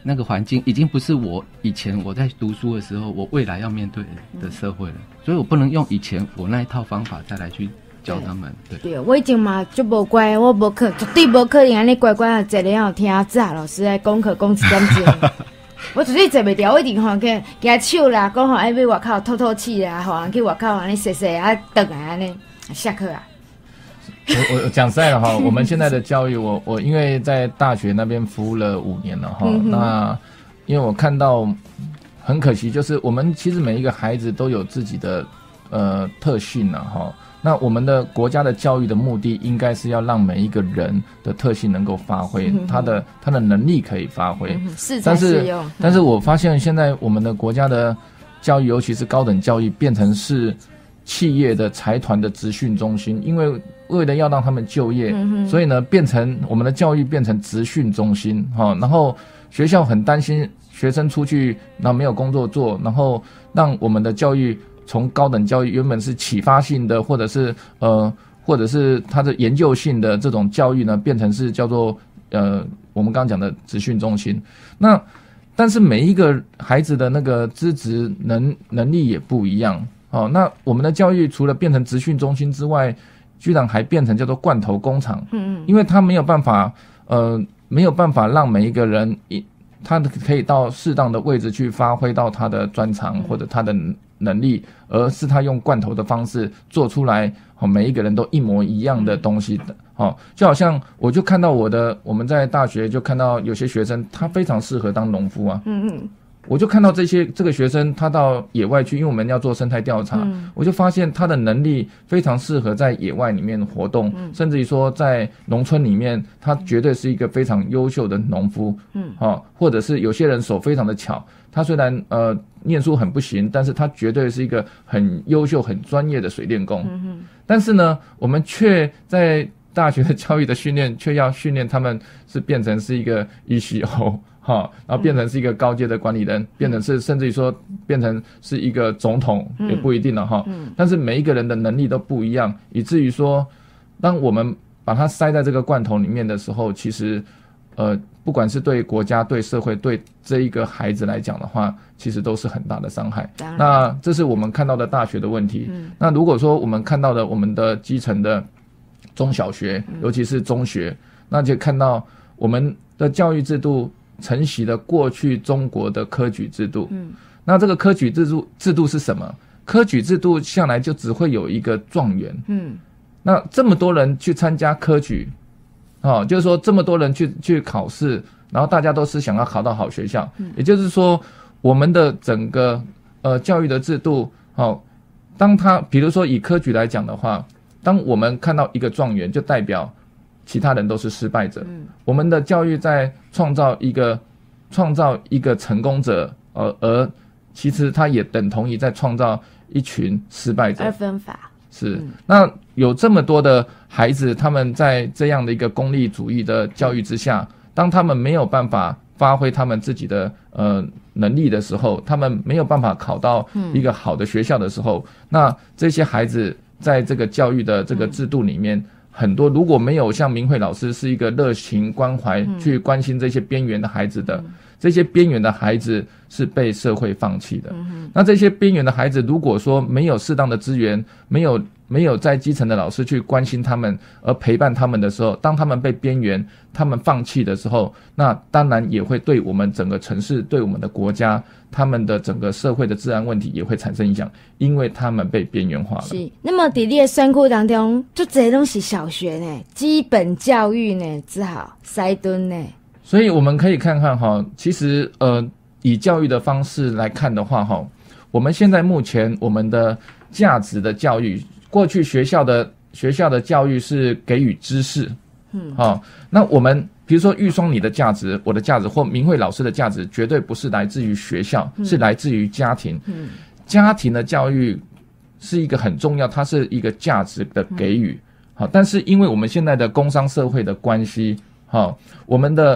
那个环境已经不是我以前我在读书的时候我未来要面对的社会了，所以我不能用以前我那一套方法再来去教他们。
对，我以前嘛就无乖，我无可绝对无可能安尼乖乖啊坐了后听早老师来功课讲一点钟。我绝对坐袂掉，我一定吼给他手啦，讲吼爱去外口透透气啦，吼去外口安尼洗洗啊，回来安尼下课啊。
我讲实在的哈，我们现在的教育，我因为在大学那边服务了5年了哈，那因为我看到很可惜，就是我们其实每一个孩子都有自己的特性了哈。那我们的国家的教育的目的，应该是要让每一个人的特性能够发挥，他的能力可以发挥。但是我发现现在我们的国家的教育，尤其是高等教育，变成是企业的财团的职训中心，因为为了要让他们就业，所以呢，变成我们的教育变成职训中心哈。然后学校很担心学生出去那没有工作做，然后让我们的教育从高等教育原本是启发性的，或者是它的研究性的这种教育呢，变成是叫做我们刚刚讲的职训中心。那但是每一个孩子的那个资质能力也不一样哦。那我们的教育除了变成职训中心之外，居然还变成叫做罐头工厂。因为他没有办法让每一个人他可以到适当的位置去发挥到他的专长或者他的能力，而是他用罐头的方式做出来，每一个人都一模一样的东西的。就好像我就看到我们在大学就看到有些学生他非常适合当农夫啊。我就看到这个学生他到野外去，因为我们要做生态调查，我就发现他的能力非常适合在野外里面活动，甚至于说在农村里面，他绝对是一个非常优秀的农夫。或者是有些人手非常的巧，他虽然念书很不行，但是他绝对是一个很优秀很专业的水电工。但是呢，我们却在大学的教育的训练，却要训练他们是变成是一个ECO。然后变成是一个高阶的管理人，变成是甚至于说变成是一个总统也不一定了哈。但是每一个人的能力都不一样，以至于说，当我们把它塞在这个罐头里面的时候，其实不管是对国家、对社会、对这一个孩子来讲的话，其实都是很大的伤害。那这是我们看到的大学的问题。那如果说我们看到的我们的基层的中小学，尤其是中学，那就看到我们的教育制度承袭了过去中国的科举制度。那这个科举制度是什么？科举制度向来就只会有一个状元。那这么多人去参加科举，就是说这么多人去考试，然后大家都是想要考到好学校。也就是说，我们的整个教育的制度，当他比如说以科举来讲的话，当我们看到一个状元，就代表其他人都是失败者。我们的教育在创造一个成功者，而其实它也等同于在创造一群失败者。
二分法
是。那有这么多的孩子，他们在这样的一个功利主义的教育之下，当他们没有办法发挥他们自己的能力的时候，他们没有办法考到一个好的学校的时候，那这些孩子在这个教育的这个制度里面，很多如果没有像明慧老师是一个热情关怀去关心这些边缘的孩子的，这些边缘的孩子是被社会放弃的。那这些边缘的孩子如果说没有适当的资源，没有在基层的老师去关心他们而陪伴他们的时候，当他们被边缘他们放弃的时候，那当然也会对我们整个城市，对我们的国家，他们的整个社会的治安问题也会产生影响，因为他们被边缘化了。
是。那么在你的选区当中，就这都是小学呢，基本教育呢只好塞顿呢。
所以我们可以看看哈，其实以教育的方式来看的话哈，我们现在目前我们的价值的教育，过去学校的教育是给予知识。那我们比如说玉双你的价值，我的价值，或明慧老师的价值，绝对不是来自于学校，是来自于家庭。家庭的教育是一个很重要，它是一个价值的给予。但是因为我们现在的工商社会的关系，我们的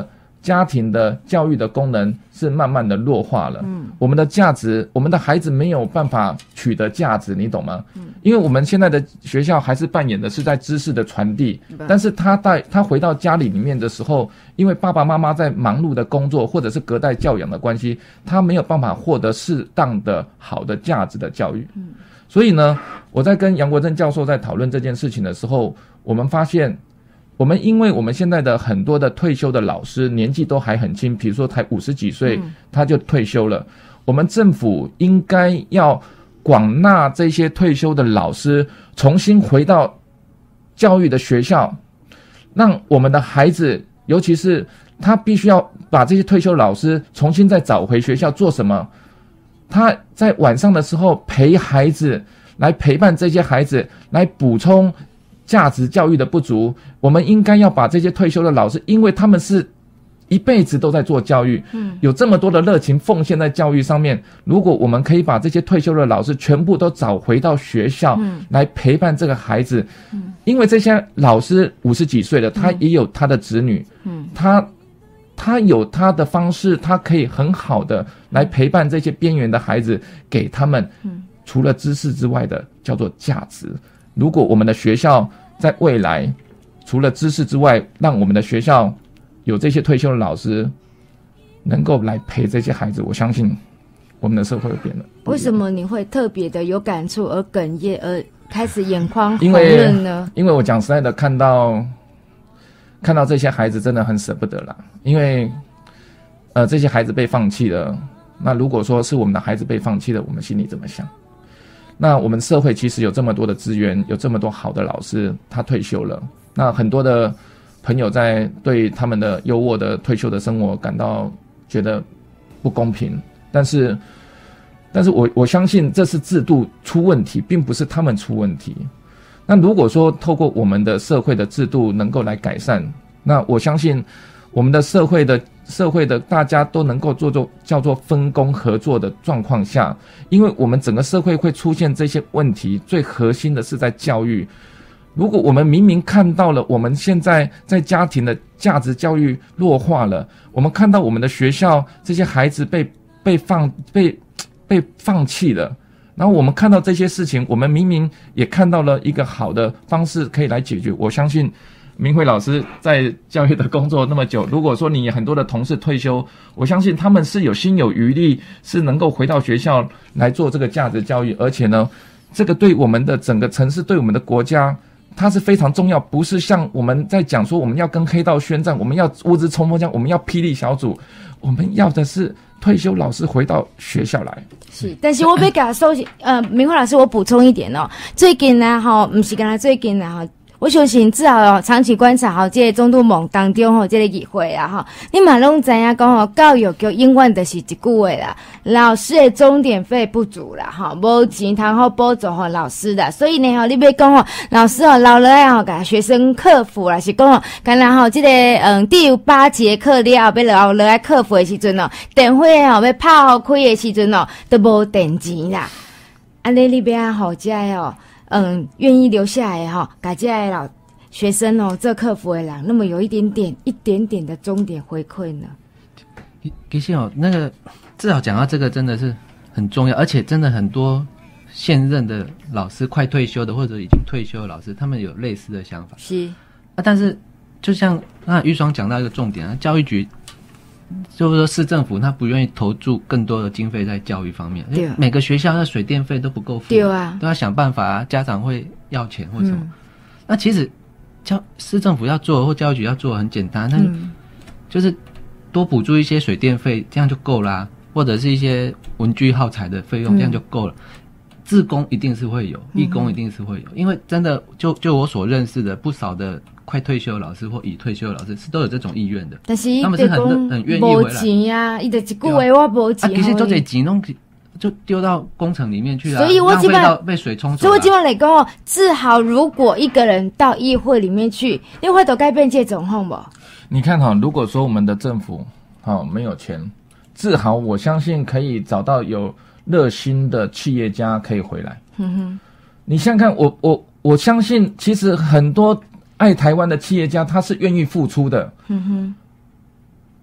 家庭的教育的功能是慢慢的弱化了。我们的价值，我们的孩子没有办法取得价值，你懂吗？因为我们现在的学校还是扮演的是在知识的传递，但是他回到家里面的时候，因为爸爸妈妈在忙碌的工作或者是隔代教养的关系，他没有办法获得适当的好的价值的教育。所以呢，我在跟杨国正教授在讨论这件事情的时候，我们发现因为我们现在的很多的退休的老师年纪都还很轻，比如说才50几岁他就退休了，我们政府应该要广纳这些退休的老师重新回到教育的学校，让我们的孩子，尤其是他必须要把这些退休老师重新再找回学校做什么？他在晚上的时候陪孩子，来陪伴这些孩子，来补充价值教育的不足。我们应该要把这些退休的老师，因为他们是一辈子都在做教育，有这么多的热情奉献在教育上面，如果我们可以把这些退休的老师全部都找回到学校，来陪伴这个孩子，因为这些老师50几岁了，他也有他的子女，他有他的方式，他可以很好的来陪伴这些边缘的孩子，给他们除了知识之外的叫做价值。如果我们的学校在未来除了知识之外，让我们的学校有这些退休的老师能够来陪这些孩子，我相信我们的社会会变了。
为什么你会特别的有感触而哽咽而开始眼眶红润呢？
因为我讲实在的，看到这些孩子真的很舍不得啦。因为这些孩子被放弃了，那如果说是我们的孩子被放弃了，我们心里怎么想？那我们社会其实有这么多的资源，有这么多好的老师，他退休了，那很多的朋友在对他们的优渥的退休的生活感到觉得不公平，但是我相信这是制度出问题，并不是他们出问题。那如果说透过我们的社会的制度能够来改善，那我相信我们的社会的大家都能够叫做分工合作的状况下，因为我们整个社会会出现这些问题，最核心的是在教育。如果我们明明看到了我们现在在家庭的价值教育弱化了，我们看到我们的学校这些孩子被放弃了，然后我们看到这些事情，我们明明也看到了一个好的方式可以来解决。我相信明慧老师在教育的工作那么久，如果说你很多的同事退休，我相信他们是有心有余力，是能够回到学校来做这个价值教育，而且呢，这个对我们的整个城市，对我们的国家，它是非常重要。不是像我们在讲说我们要跟黑道宣战，我们要物资冲锋枪，我们要霹雳小组，我们要的是退休老师回到学校来。
是，但是我要给他收明慧老师，我补充一点哦，最近呢不是刚才最近呢我相信至少长期观察这个中度梦当中这个议会啊你嘛拢知影讲教育局永远就是一句话啦，老师的钟点费不足啦无钱通好补助老师的，所以呢你要讲老师留落来给学生克服啦，是讲干啦这个第8节课了后要留落来克服的时阵电费要泡开的时阵都无电钱啦，安尼你要这愿意留下来给这些老学生做客服的人，那么有一点点的终点回馈呢？
其实那个至少讲到这个真的是很重要，而且真的很多现任的老师快退休的或者已经退休的老师，他们有类似的想法。
是
但是就像那玉双讲到一个重点教育局就是说市政府他不愿意投注更多的经费在教育方面，因为每个学校的水电费都不够付，对啊，都要想办法家长会要钱或什么。那其实市政府要做或教育局要做很简单，就是多补助一些水电费，这样就够啦，或者是一些文具耗材的费用，这样就够了。志工一定是会有，义工一定是会有，因为真的就我所认识的不少的快退休的老师或已退休的老师是都有这种意愿的，
但是
他们是很愿意回来。
没钱呀，他就一句话我没钱。
其实都这钱弄就丢到工程里面去了，
所以我基本上
被水冲走了。
所以我基本上来讲志豪如果一个人到议会里面去，你会都改变这种况不？
你看如果说我们的政府没有钱，志豪我相信可以找到有热心的企业家可以回来。你想看我相信其实很多爱台湾的企业家他是愿意付出的。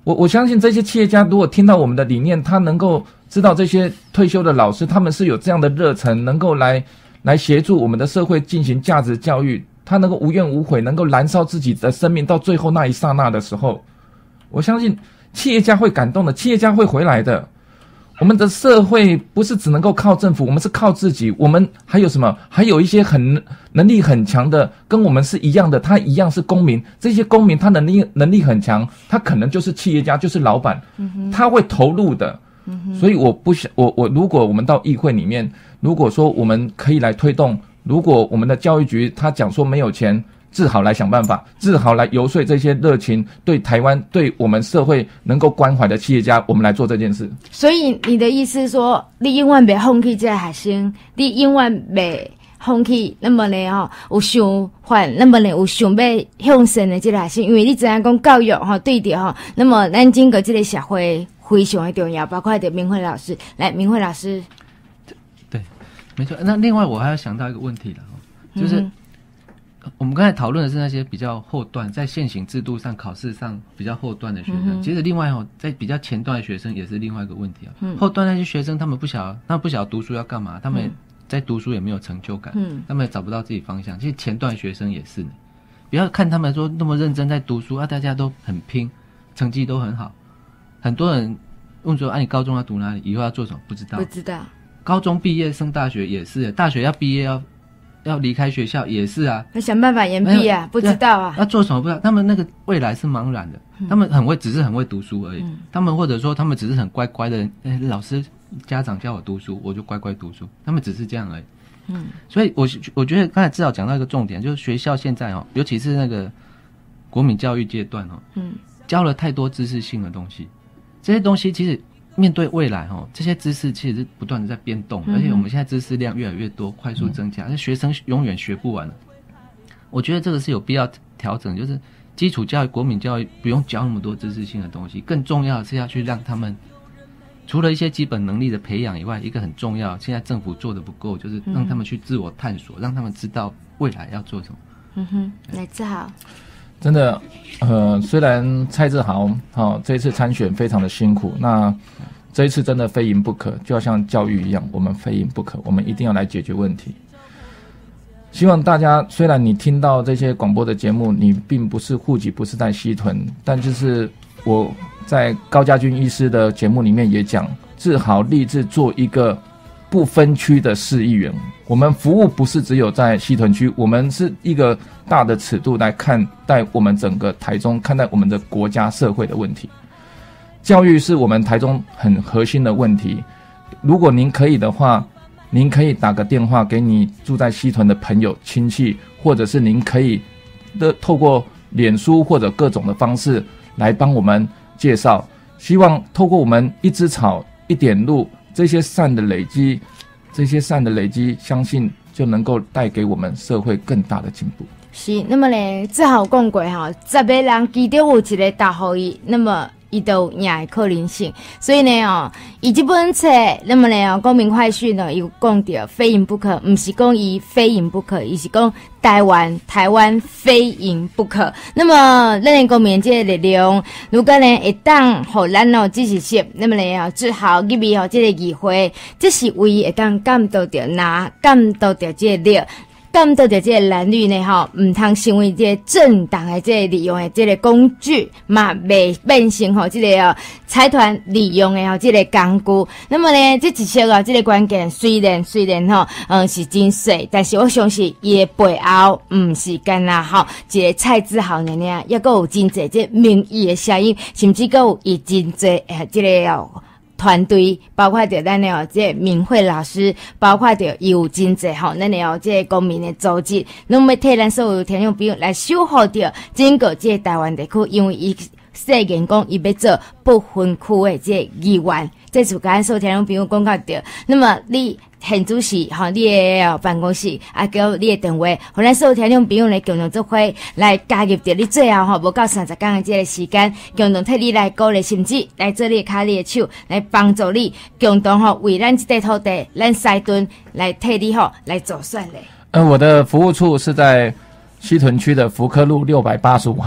我相信这些企业家如果听到我们的理念，他能够知道这些退休的老师他们是有这样的热忱，能够来协助我们的社会进行价值教育，他能够无怨无悔，能够燃烧自己的生命到最后那一刹那的时候，我相信企业家会感动的，企业家会回来的。我们的社会不是只能够靠政府，我们是靠自己。我们还有什么？还有一些能力很强的，跟我们是一样的，他一样是公民。这些公民他能力很强，他可能就是企业家，就是老板，他会投入的。所以我如果我们到议会里面，如果说我们可以来推动，如果我们的教育局他讲说没有钱，只好来想办法，只好来游说这些热情对台湾、对我们社会能够关怀的企业家，我们来做这件事。
所以你的意思是说，你永远别放弃这个学生，你永远别放弃那么呢有想法，那么呢有想要向善的这个学生，因为你知影讲教育对的那么咱整个这个社会非常的重要，包括的明慧老师，来，明慧老师，
对，没错。那另外我还要想到一个问题了，就是我们刚才讨论的是那些比较后段，在现行制度上、考试上比较后段的学生。其实另外在比较前段的学生也是另外一个问题后段那些学生，他们不晓得读书要干嘛，他们在读书也没有成就感，他们也找不到自己方向。其实前段学生也是呢，不要看他们说那么认真在读书大家都很拼，成绩都很好。很多人问说你高中要读哪里，以后要做什么，不知道。高中毕业升大学也是，大学要毕业要离开学校也是啊，
要想办法延毕啊，不知道啊，
要做什么不知道。他们那个未来是茫然的，他们只是很会读书而已。他们或者说他们只是很乖乖的，老师家长叫我读书，我就乖乖读书，他们只是这样而已。所以我觉得刚才至少讲到一个重点，就是学校现在尤其是那个国民教育阶段教了太多知识性的东西，这些东西其实面对未来这些知识其实是不断的在变动，而且我们现在知识量越来越多，快速增加，学生永远学不完了。我觉得这个是有必要调整，就是基础教育、国民教育不用教那么多知识性的东西，更重要的是要去让他们除了一些基本能力的培养以外，一个很重要，现在政府做的不够，就是让他们去自我探索，让他们知道未来要做什么。
来，志豪。
真的，虽然蔡志豪这一次参选非常的辛苦，那这一次真的非赢不可，就要像教育一样，我们非赢不可，我们一定要来解决问题。希望大家，虽然你听到这些广播的节目，你并不是户籍不是在西屯，但就是我在高家军医师的节目里面也讲，志豪立志做一个不分区的市议员，我们服务不是只有在西屯区，我们是一个大的尺度来看待我们整个台中，看待我们的国家社会的问题。教育是我们台中很核心的问题，如果您可以的话，您可以打个电话给你住在西屯的朋友亲戚，或者是您可以透过脸书或者各种的方式来帮我们介绍，希望透过我们一枝草一点露，这些善的累积，相信就能够带给我们社会更大的进步。
是，那么呢，志豪讲过10个人其中有一个答复伊，那么伊都有赢的可能性。所以呢伊这本册，那么呢公民快讯呢有讲到非赢不可，不是讲伊非赢不可，伊是讲台湾非赢不可。那么咱的公民这个力量，如果呢会当互咱支持些，那么呢志豪入去这个议会，这是唯一会当感到着这个力。感到的这个蓝绿呢唔通成为这个政党的这个利用的这个工具嘛，未变成这个财团利用的这个工具。那么呢，这一切这个关键虽然是真细，但是我相信伊的背后唔是干啦一个蔡志豪呢，也佫有真侪这民意的声音，甚至佫有伊真侪这个团队，包括着咱的这明慧老师，包括着有真济咱的这公民的组织，拢要替咱所有听众朋友来守护着整个这台湾地区，因为伊誓言讲伊要做不分区的这议员，这次跟咱所有听众朋友讲到着，那么你现主席你的办公室叫你的电话，互咱所有听众朋友来共同做伙来加入着你最后无到30天的这个时间，共同替你来鼓励，甚至来做你的脚你的手，来帮助你共同为咱这块土地，咱西屯来替你来做选嘞。
我的服务处是在西屯区的福科路685号。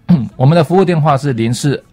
我们的服务电话是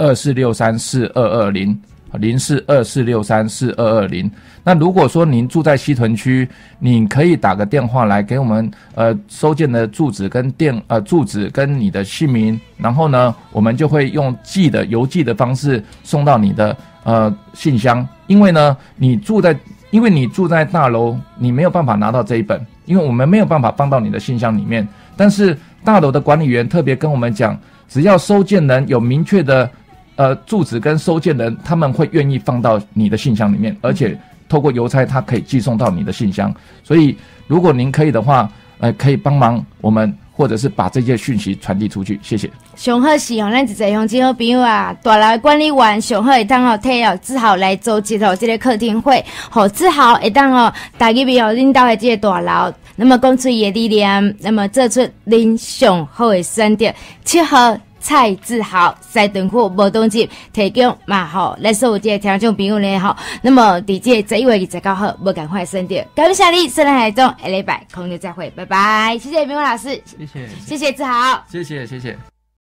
0424634220，0424634220。那如果说您住在西屯区，你可以打个电话来给我们收件的住址跟住址跟你的姓名，然后呢，我们就会用邮寄的方式送到你的信箱。因为你住在大楼，你没有办法拿到这一本，因为我们没有办法放到你的信箱里面。但是大楼的管理员特别跟我们讲，只要收件人有明确的住址跟收件人，他们会愿意放到你的信箱里面，而且透过邮差它可以寄送到你的信箱。所以如果您可以的话，可以帮忙我们，或者是把这些讯息传递出去，谢谢。
上好是咱一个乡亲好朋友啊，大楼管理员上好会当替志豪来组织这个客厅会，志豪会当带入去领导的这个大楼，那么讲出伊的理念，那么做出恁上好的选择。7号蔡志豪西屯区无东集提供嘛来所有这个听众朋友呢那么伫这11月29号无赶快选择，感谢你，虽然海中下礼拜空中再会，拜拜，谢谢明文老师，
谢谢志豪，
谢谢。